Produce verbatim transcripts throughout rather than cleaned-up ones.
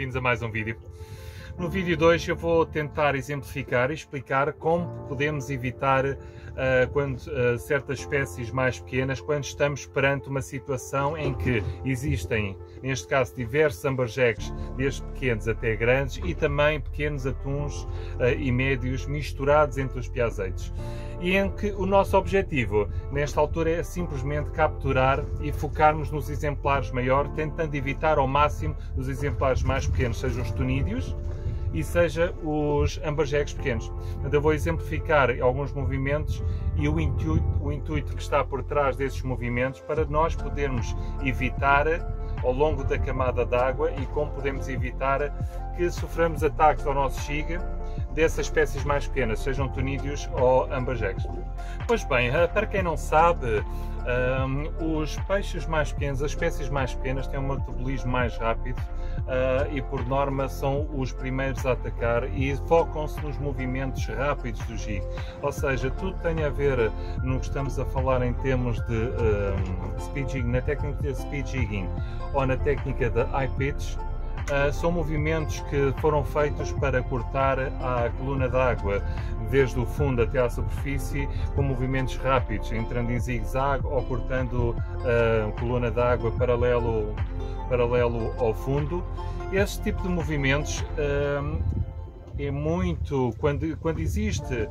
bem-vindos a mais um vídeo. No vídeo de hoje eu vou tentar exemplificar e explicar como podemos evitar uh, quando, uh, certas espécies mais pequenas, quando estamos perante uma situação em que existem, neste caso, diversos amberjecks, desde pequenos até grandes, e também pequenos atuns uh, e médios misturados entre os piazeitos. E em que o nosso objetivo, nesta altura, é simplesmente capturar e focarmos nos exemplares maiores, tentando evitar ao máximo os exemplares mais pequenos, sejam os tunídeos e seja os amberjecks pequenos. Eu vou exemplificar alguns movimentos e o intuito, o intuito que está por trás desses movimentos para nós podermos evitar ao longo da camada d'água e como podemos evitar que soframos ataques ao nosso jig dessas espécies mais pequenas, sejam tunídeos ou amberjecks. Pois bem, para quem não sabe, um, os peixes mais pequenos, as espécies mais pequenas, têm um metabolismo mais rápido uh, e por norma são os primeiros a atacar e focam-se nos movimentos rápidos do jig. Ou seja, tudo tem a ver no que estamos a falar em termos de um, speed jigging, na técnica de speed jigging ou na técnica de high pitch. Uh, são movimentos que foram feitos para cortar a coluna d'água desde o fundo até à superfície, com movimentos rápidos, entrando em zigue-zague ou cortando a uh, coluna d'água paralelo, paralelo ao fundo. Esse tipo de movimentos uh, é muito... Quando, quando existe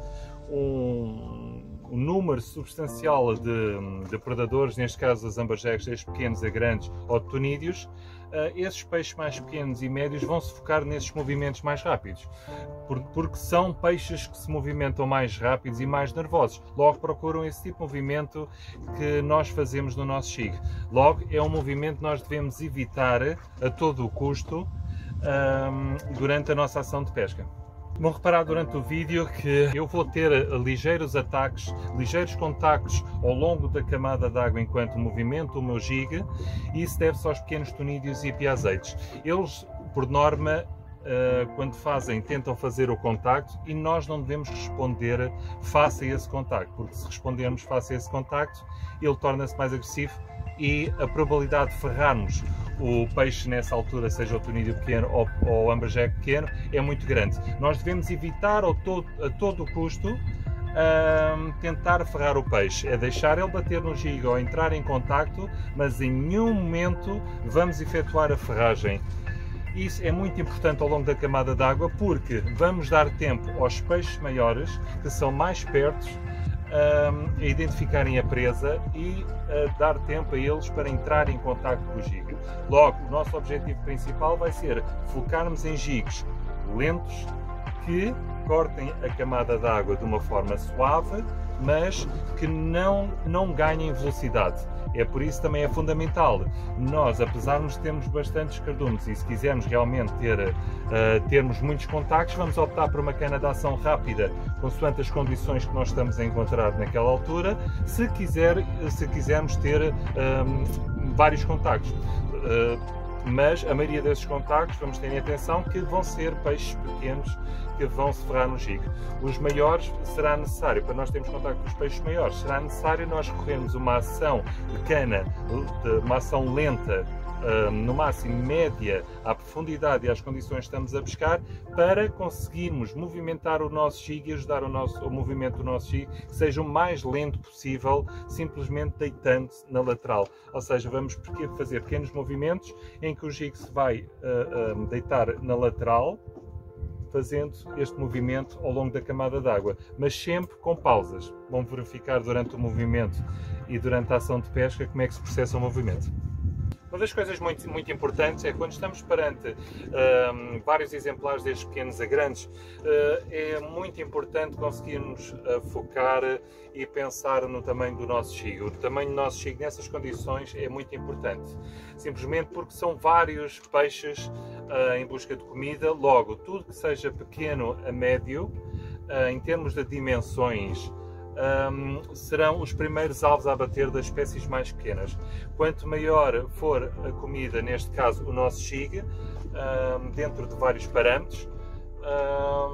um... um número substancial de, de predadores, neste caso as amberjecks, desde pequenos a grandes ou de tunídeos, uh, esses peixes mais pequenos e médios vão se focar nesses movimentos mais rápidos, porque são peixes que se movimentam mais rápidos e mais nervosos. Logo procuram esse tipo de movimento que nós fazemos no nosso jig. Logo é um movimento que nós devemos evitar a todo o custo um, durante a nossa ação de pesca. Vão reparar durante o vídeo que eu vou ter ligeiros ataques, ligeiros contactos ao longo da camada d'água enquanto movimento o meu jig, e isso deve-se aos pequenos tunídeos e piazeitos. Eles, por norma, quando fazem, tentam fazer o contacto e nós não devemos responder face a esse contacto, porque se respondermos face a esse contacto, ele torna-se mais agressivo e a probabilidade de ferrarmos o peixe nessa altura, seja o tunídeo pequeno ou o amberjack pequeno, é muito grande. Nós devemos evitar ao todo, a todo o custo um, tentar ferrar o peixe, é deixar ele bater no jig ou entrar em contacto, mas em nenhum momento vamos efetuar a ferragem. Isso é muito importante ao longo da camada d'água, porque vamos dar tempo aos peixes maiores, que são mais perto, a identificarem a presa e a dar tempo a eles para entrar em contacto com o jig. Logo, o nosso objetivo principal vai ser focarmos em jigs lentos que cortem a camada d'água de uma forma suave, mas que não, não ganhem velocidade. É por isso também é fundamental nós, apesar de termos bastantes cardumes e se quisermos realmente ter, uh, termos muitos contactos, vamos optar por uma cana de ação rápida, consoante as condições que nós estamos a encontrar naquela altura, se, quiser, se quisermos ter um, vários contactos. Uh, mas a maioria desses contactos, vamos ter em atenção que vão ser peixes pequenos que vão se ferrar no jig. Os maiores será necessário, para nós termos contacto com os peixes maiores, será necessário nós recorrermos uma ação de cana, uma ação lenta, no máximo média, à profundidade e às condições que estamos a pescar, para conseguirmos movimentar o nosso jig e ajudar o, nosso, o movimento do nosso jig que seja o mais lento possível, simplesmente deitando-se na lateral. Ou seja, vamos fazer pequenos movimentos em que o jig se vai uh, uh, deitar na lateral, fazendo este movimento ao longo da camada d'água, mas sempre com pausas. Vão verificar durante o movimento e durante a ação de pesca como é que se processa o movimento. Uma das coisas muito, muito importantes é quando estamos perante um, vários exemplares desde pequenos a grandes, uh, é muito importante conseguirmos uh, focar e pensar no tamanho do nosso jig. O tamanho do nosso jig nessas condições é muito importante, simplesmente porque são vários peixes uh, em busca de comida. Logo, tudo que seja pequeno a médio, uh, em termos de dimensões, Um, serão os primeiros alvos a abater das espécies mais pequenas. Quanto maior for a comida, neste caso o nosso jig, um, dentro de vários parâmetros, um,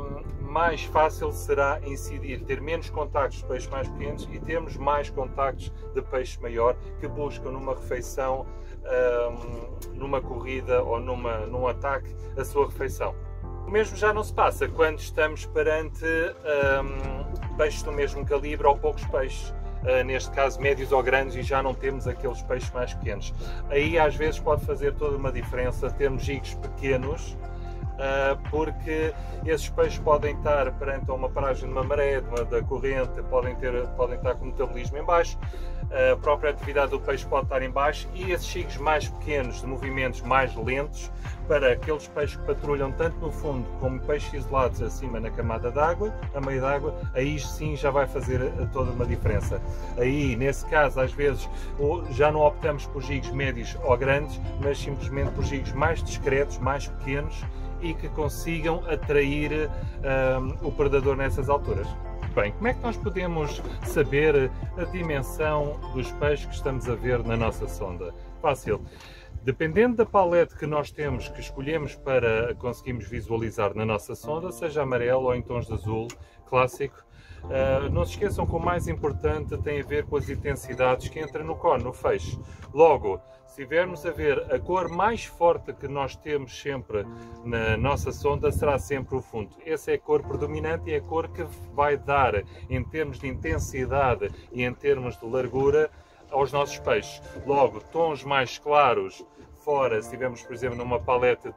mais fácil será incidir, ter menos contactos de peixes mais pequenos e termos mais contactos de peixe maior que buscam numa refeição, um, numa corrida ou numa, num ataque a sua refeição. O mesmo já não se passa quando estamos perante um, peixes do mesmo calibre ou poucos peixes. Uh, neste caso médios ou grandes, e já não temos aqueles peixes mais pequenos. Aí às vezes pode fazer toda uma diferença termos jigos pequenos, uh, porque esses peixes podem estar perante uma paragem de uma maré, de uma, da corrente, podem, ter, podem estar com o metabolismo em baixo, a própria atividade do peixe pode estar em baixo, e esses jigos mais pequenos, de movimentos mais lentos, para aqueles peixes que patrulham tanto no fundo como peixes isolados acima na camada d'água, a meio d'água, aí sim já vai fazer toda uma diferença. Aí, nesse caso, às vezes já não optamos por jigos médios ou grandes, mas simplesmente por jigos mais discretos, mais pequenos e que consigam atrair um, o predador nessas alturas. Bem, como é que nós podemos saber a dimensão dos peixes que estamos a ver na nossa sonda? Fácil. Dependendo da palete que nós temos, que escolhemos para conseguirmos visualizar na nossa sonda, seja amarelo ou em tons de azul, clássico, uh, não se esqueçam que o mais importante tem a ver com as intensidades que entram no cone, no feixe. Logo, se estivermos a ver, a cor mais forte que nós temos sempre na nossa sonda será sempre o fundo. Essa é a cor predominante e é a cor que vai dar, em termos de intensidade e em termos de largura, aos nossos peixes. Logo, tons mais claros fora, se tivermos, por exemplo, numa paleta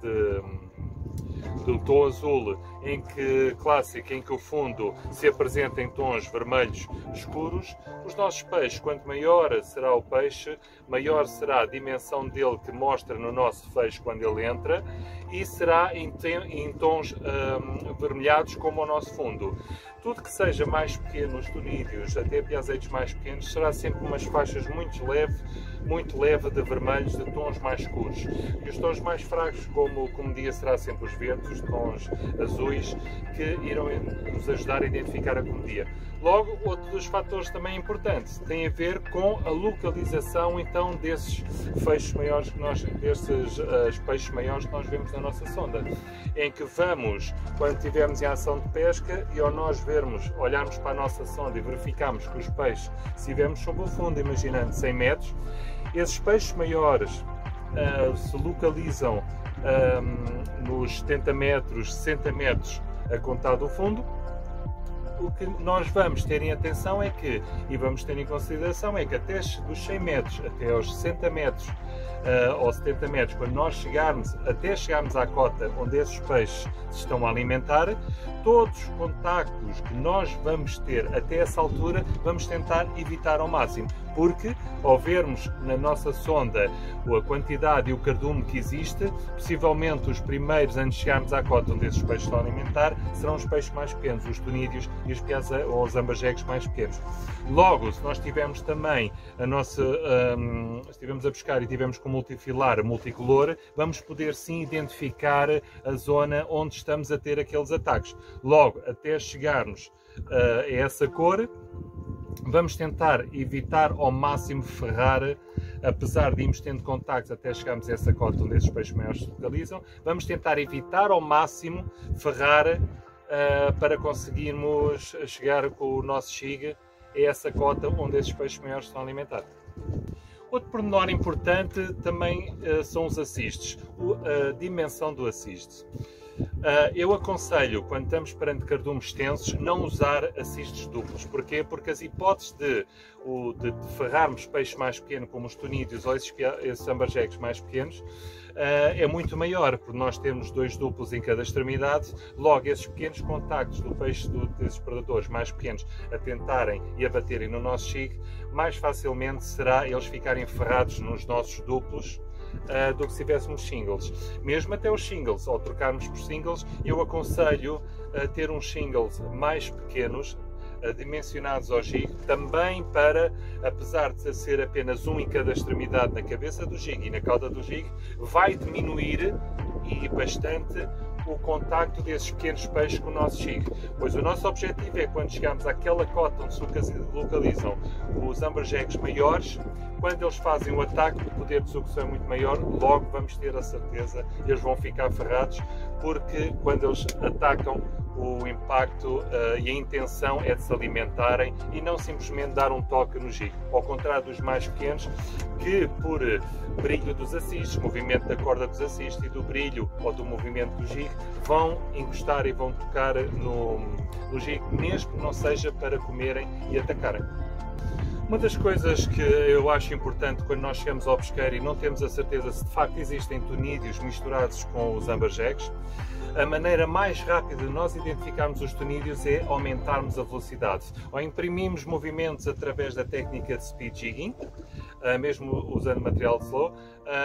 de, de tom azul, em que, clássico, em que o fundo se apresenta em tons vermelhos escuros, os nossos peixes, quanto maior será o peixe, maior será a dimensão dele que mostra no nosso feixe quando ele entra, e será em, em tons hum, vermelhados como o nosso fundo. Tudo que seja mais pequeno, os tonídeos, até piazeiros mais pequenos, será sempre umas faixas muito leve, muito leve de vermelhos, de tons mais escuros. E os tons mais fracos, como, como dia, será sempre os verdes, os tons azuis, que irão nos ajudar a identificar a comedia. Logo, outro dos fatores também importantes tem a ver com a localização então desses feixes maiores que nós, desses uh, peixes maiores que nós vemos na nossa sonda, em que vamos, quando estivermos em ação de pesca e ao nós vermos, olharmos para a nossa sonda e verificarmos que os peixes, se estivermos sob o fundo, imaginando cem metros, esses peixes maiores uh, se localizam uh, nos setenta metros, sessenta metros a contar do fundo. O que nós vamos ter em atenção é que, e vamos ter em consideração, é que até dos cem metros até aos sessenta metros uh, ou setenta metros, quando nós chegarmos, até chegarmos à cota onde esses peixes se estão a alimentar, todos os contactos que nós vamos ter até essa altura, vamos tentar evitar ao máximo, porque ao vermos na nossa sonda a quantidade e o cardume que existe, possivelmente os primeiros, antes de chegarmos à cota onde esses peixes estão a alimentar, serão os peixes mais pequenos, os tonídeos e os piazeiros ou os amberjecos mais pequenos. Logo, se nós tivermos também a nossa, um, se estivermos a pescar e tivermos com multifilar, multicolor, vamos poder sim identificar a zona onde estamos a ter aqueles ataques. Logo, até chegarmos uh, a essa cor, vamos tentar evitar ao máximo ferrar, apesar de irmos tendo contactos até chegarmos a essa cota onde esses peixes maiores se localizam, vamos tentar evitar ao máximo ferrar uh, para conseguirmos chegar com o nosso jig a essa cota onde esses peixes maiores estão a alimentar. Outro pormenor importante também uh, são os assistes, a dimensão do assiste. Uh, eu aconselho, quando estamos perante cardumes tensos, não usar assistes duplos. Porquê? Porque as hipóteses de, o, de, de ferrarmos peixes mais pequenos, como os tonídeos ou esses, esses amberjecos mais pequenos, uh, é muito maior, porque nós temos dois duplos em cada extremidade. Logo, esses pequenos contactos do peixe, do, desses predadores mais pequenos, a tentarem e a baterem no nosso jig, mais facilmente será eles ficarem ferrados nos nossos duplos, Uh, do que se tivéssemos singles. Mesmo até os singles, ao trocarmos por singles, eu aconselho a ter uns singles mais pequenos, uh, dimensionados ao jig, também para, apesar de ser apenas um em cada extremidade na cabeça do jig e na cauda do jig, vai diminuir e bastante o contacto desses pequenos peixes com o nosso jig, pois o nosso objetivo é, quando chegarmos àquela cota onde se localizam os amberjecos maiores, quando eles fazem o ataque, o poder de execução é muito maior, logo vamos ter a certeza que eles vão ficar ferrados, porque quando eles atacam o impacto uh, e a intenção é de se alimentarem e não simplesmente dar um toque no gigo. Ao contrário dos mais pequenos, que por brilho dos assistes, movimento da corda dos assistes e do brilho ou do movimento do gigo, vão encostar e vão tocar no, no gigo, mesmo que não seja para comerem e atacarem. Uma das coisas que eu acho importante quando nós chegamos ao pesqueiro e não temos a certeza se de facto existem tonídeos misturados com os amberjacks, a maneira mais rápida de nós identificarmos os tonídeos é aumentarmos a velocidade. Ou imprimimos movimentos através da técnica de speed jigging, mesmo usando material de slow,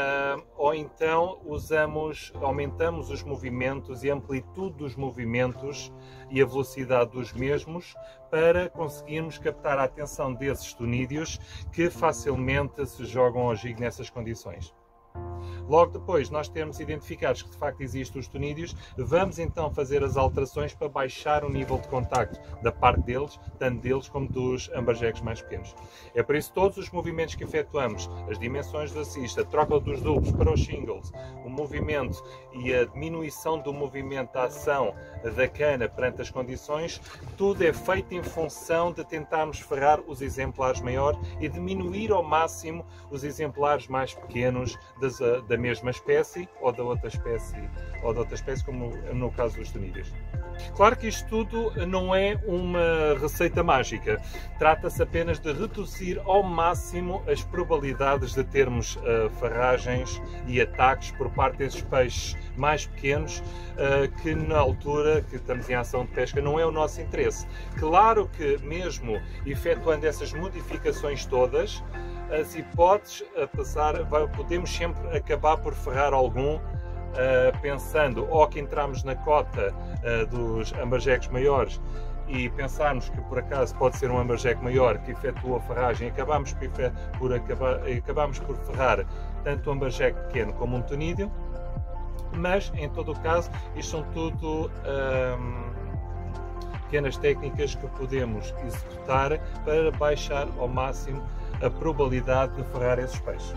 ou então usamos, aumentamos os movimentos e a amplitude dos movimentos e a velocidade dos mesmos para conseguirmos captar a atenção desses tonídeos que facilmente se jogam ao gigo nessas condições. Logo depois nós termos identificados que de facto existem os tonídeos, vamos então fazer as alterações para baixar o nível de contacto da parte deles, tanto deles como dos amberjacks mais pequenos. É por isso que todos os movimentos que efetuamos, as dimensões do assist, a troca dos duplos para os singles, o movimento e a diminuição do movimento da ação da cana perante as condições, tudo é feito em função de tentarmos ferrar os exemplares maiores e diminuir ao máximo os exemplares mais pequenos das, da mesma espécie ou da outra espécie, ou da outra espécie, como no caso dos tonídeos. Claro que isto tudo não é uma receita mágica. Trata-se apenas de reduzir ao máximo as probabilidades de termos uh, farragens e ataques por parte desses peixes mais pequenos, uh, que na altura que estamos em ação de pesca não é o nosso interesse. Claro que mesmo efetuando essas modificações todas, as hipóteses a passar, podemos sempre acabar por ferrar algum, Uh, pensando ou que entramos na cota uh, dos amberjacks maiores e pensarmos que por acaso pode ser um amberjack maior que efetua a ferragem, acabamos por, por, acabar, acabamos por ferrar tanto um amberjack pequeno como um tonídeo, mas em todo o caso isto são tudo um, pequenas técnicas que podemos executar para baixar ao máximo a probabilidade de ferrar esses peixes.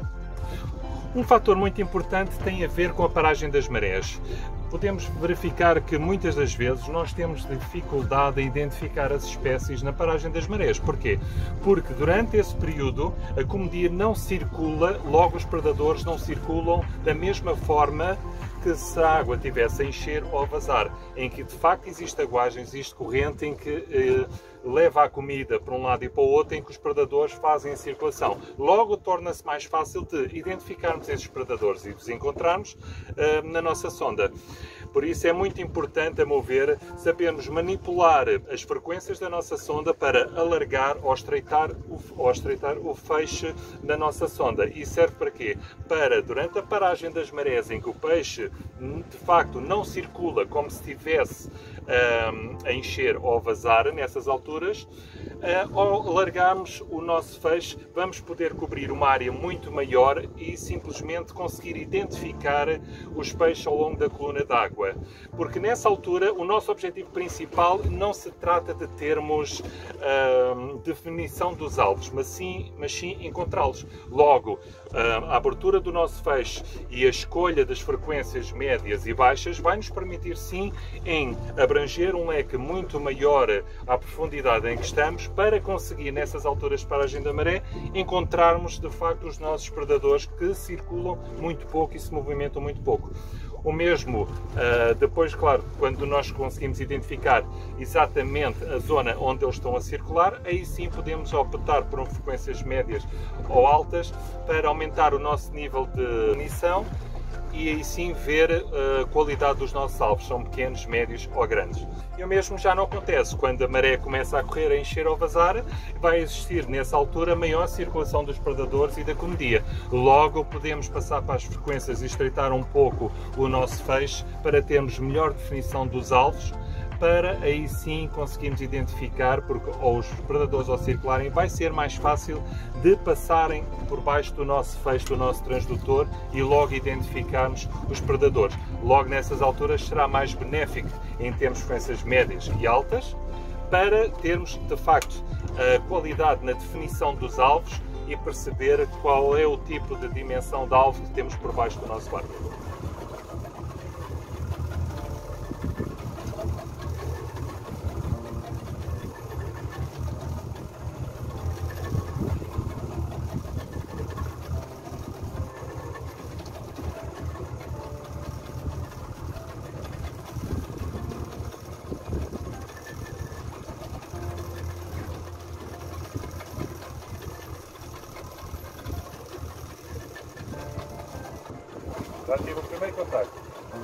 Um fator muito importante tem a ver com a paragem das marés. Podemos verificar que muitas das vezes nós temos dificuldade em identificar as espécies na paragem das marés. Porquê? Porque durante esse período a comedia não circula, logo os predadores não circulam da mesma forma que se a água tivesse a encher ou a vazar, em que de facto existe aguagem, existe corrente em que eh, leva a comida para um lado e para o outro, em que os predadores fazem a circulação. Logo torna-se mais fácil de identificarmos esses predadores e os encontrarmos eh, na nossa sonda. Por isso é muito importante, a meu ver, sabermos manipular as frequências da nossa sonda para alargar ou estreitar o, ou estreitar o feixe da nossa sonda. E serve para quê? Para, durante a paragem das marés, em que o peixe de facto não circula como se estivesse um, a encher ou a vazar nessas alturas, uh, ao alargarmos o nosso feixe, vamos poder cobrir uma área muito maior e simplesmente conseguir identificar os peixes ao longo da coluna d'água. Porque nessa altura o nosso objetivo principal não se trata de termos uh, definição dos alvos, mas sim, mas sim encontrá-los. Logo, uh, a abertura do nosso feixe e a escolha das frequências médias e baixas vai nos permitir sim em abranger um leque muito maior à profundidade em que estamos, para conseguir nessas alturas de paragem da maré encontrarmos de facto os nossos predadores que circulam muito pouco e se movimentam muito pouco. O mesmo, depois, claro, quando nós conseguimos identificar exatamente a zona onde eles estão a circular, aí sim podemos optar por frequências médias ou altas para aumentar o nosso nível de definição e aí sim ver a qualidade dos nossos alvos, são pequenos, médios ou grandes. E o mesmo já não acontece quando a maré começa a correr, a encher ou vazar, vai existir nessa altura maior circulação dos predadores e da comedia. Logo podemos passar para as frequências e estreitar um pouco o nosso feixe para termos melhor definição dos alvos, para aí sim conseguirmos identificar, porque ou os predadores ao circularem vai ser mais fácil de passarem por baixo do nosso feixe, do nosso transdutor e logo identificarmos os predadores. Logo nessas alturas será mais benéfico em termos de frequências médias e altas, para termos de facto a qualidade na definição dos alvos e perceber qual é o tipo de dimensão de alvo que temos por baixo do nosso barco. Já tive o primeiro contacto.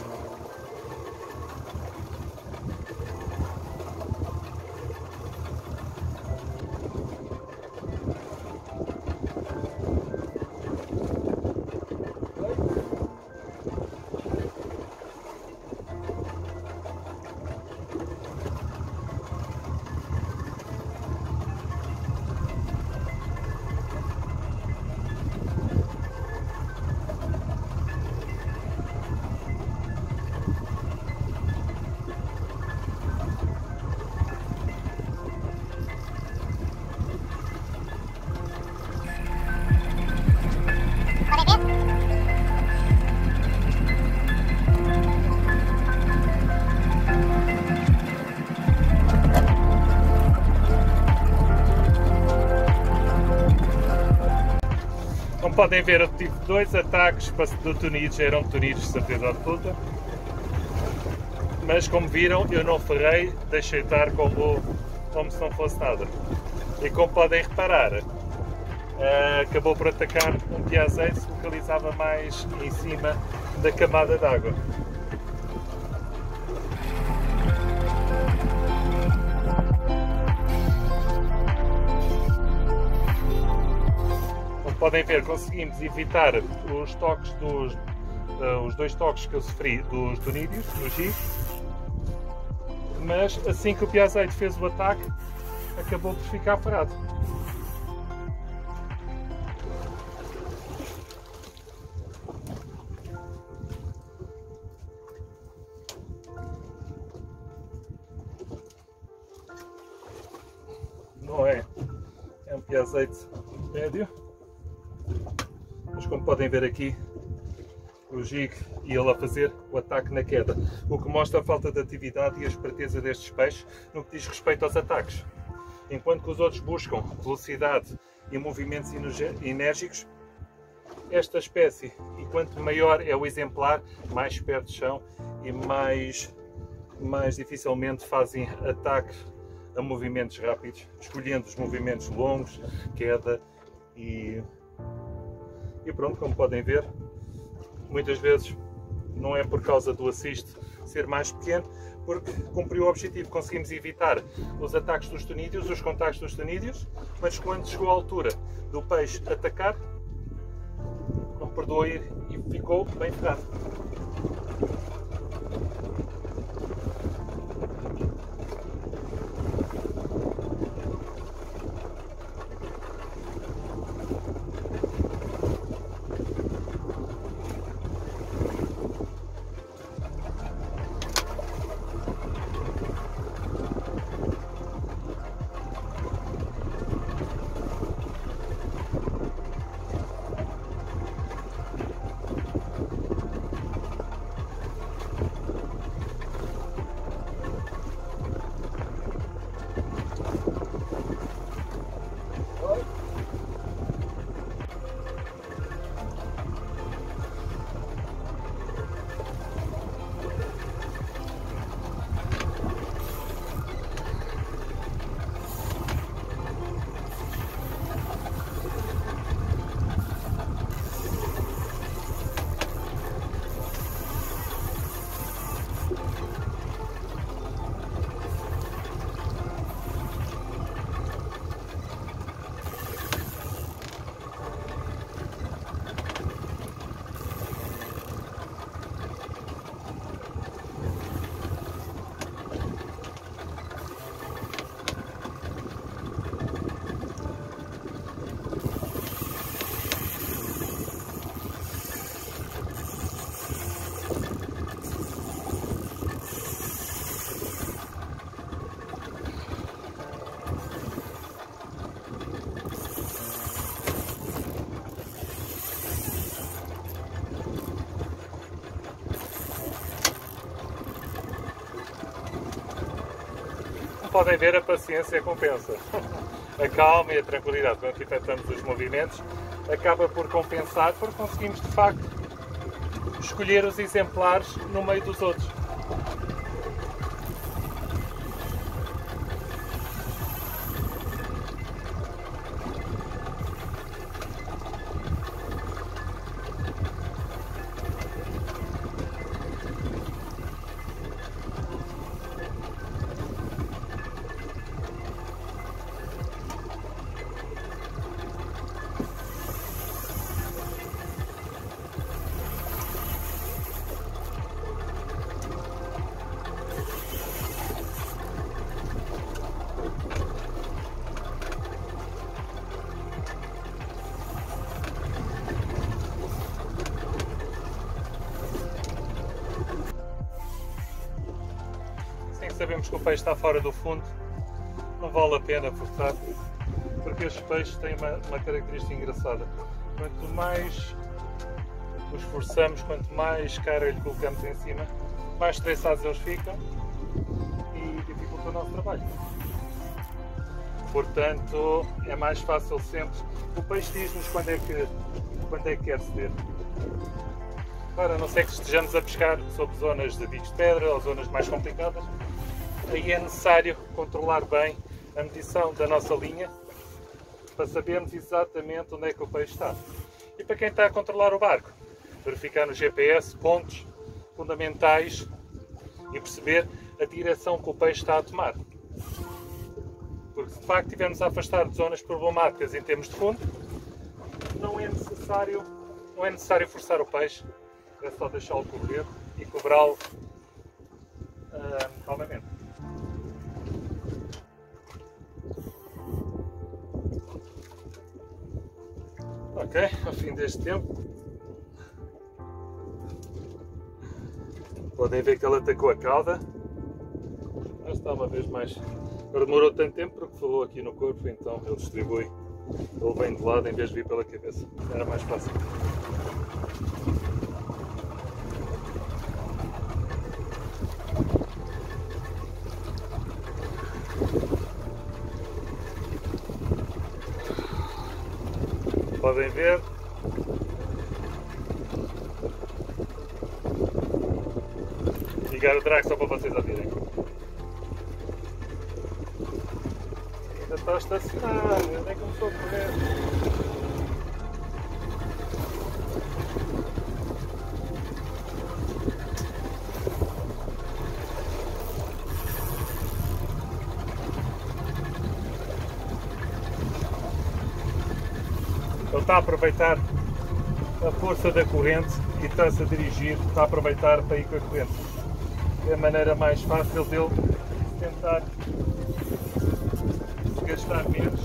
Como podem ver, eu tive dois ataques do Tunidos, eram Tunidos de certeza absoluta, mas como viram, eu não ferrei, deixei estar como, como se não fosse nada. E como podem reparar, uh, acabou por atacar um piazeiro que se localizava mais em cima da camada d'água. Podem ver, conseguimos evitar os toques dos uh, os dois toques que eu sofri dos tunídeos, no G, mas assim que o piazeiro fez o ataque, acabou por ficar parado. Não é? É um piazeiro médio. Mas como podem ver aqui, o jig e ele a fazer o ataque na queda, o que mostra a falta de atividade e a esperteza destes peixes no que diz respeito aos ataques. Enquanto que os outros buscam velocidade e movimentos enérgicos, esta espécie, e quanto maior é o exemplar, mais espertos são e mais, mais dificilmente fazem ataque a movimentos rápidos, escolhendo os movimentos longos, queda e... E pronto, como podem ver, muitas vezes não é por causa do assist ser mais pequeno, porque cumpriu o objetivo, conseguimos evitar os ataques dos tunídeos, os contactos dos tunídeos, mas quando chegou à altura do peixe atacar, não perdoou ir e ficou bem ferrado. Podem ver, a paciência compensa. A calma e a tranquilidade quando efetuamos os movimentos acaba por compensar, porque conseguimos de facto escolher os exemplares no meio dos outros. que sabemos que o peixe está fora do fundo, não vale a pena forçar, porque estes peixes têm uma, uma característica engraçada. Quanto mais os forçamos, quanto mais carga lhe colocamos em cima, mais estressados eles ficam e dificulta o nosso trabalho. Portanto, é mais fácil sempre. O peixe diz-nos quando é que, quando é que quer ceder. Agora, a não ser que estejamos a pescar sobre zonas de bicos de pedra ou zonas mais complicadas, aí é necessário controlar bem a medição da nossa linha para sabermos exatamente onde é que o peixe está. E para quem está a controlar o barco, verificar no G P S pontos fundamentais e perceber a direção que o peixe está a tomar. Porque se de facto estivermos a afastar de zonas problemáticas em termos de fundo, não é necessário, não é necessário forçar o peixe, é só deixá-lo correr e cobrá-lo uh, calmamente. Ok, ao fim deste tempo, podem ver que ele atacou a cauda. Já está uma vez mais. Agora demorou tanto tempo porque falou aqui no corpo, então ele distribui. Ele vem de lado em vez de vir pela cabeça. Era mais fácil. Podem ver. Ligar o drag só para vocês ouvirem. Ainda está a estacionar, nem começou a correr. Ele está a aproveitar a força da corrente e está-se a dirigir, está a aproveitar para ir com a corrente. É a maneira mais fácil dele tentar gastar menos.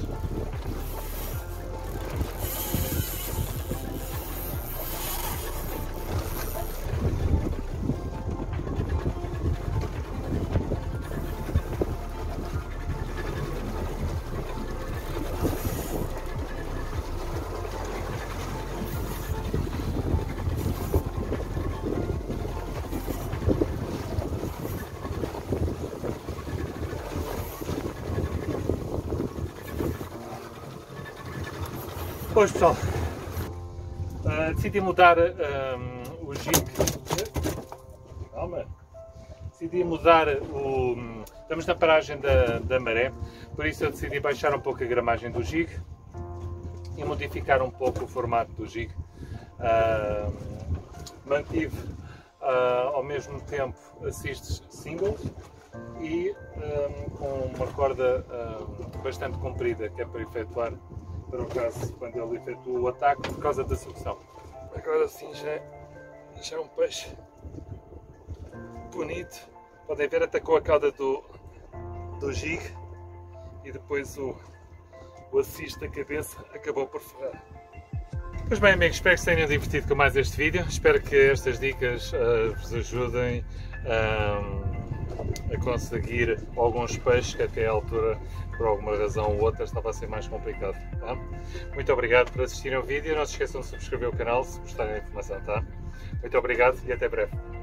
Pois pessoal, uh, decidi mudar um, o jig. Calma. Decidi mudar o. Estamos na paragem da, da maré, por isso eu decidi baixar um pouco a gramagem do jig e modificar um pouco o formato do jig. Uh, mantive uh, ao mesmo tempo assists singles e um, com uma corda um, bastante comprida, que é para efetuar, para o caso quando ele efetua o ataque, por causa da sucção. Agora sim já, já é um peixe bonito. Podem ver, atacou a cauda do, do jig e depois o, o assist da cabeça acabou por ferrar. Pois bem amigos, espero que se tenham divertido com mais este vídeo. Espero que estas dicas uh, vos ajudem uh, a conseguir alguns peixes que até à altura, por alguma razão ou outra, estava a ser mais complicado. Tá? Muito obrigado por assistirem ao vídeo. Não se esqueçam de subscrever o canal se gostarem da informação. Tá? Muito obrigado e até breve.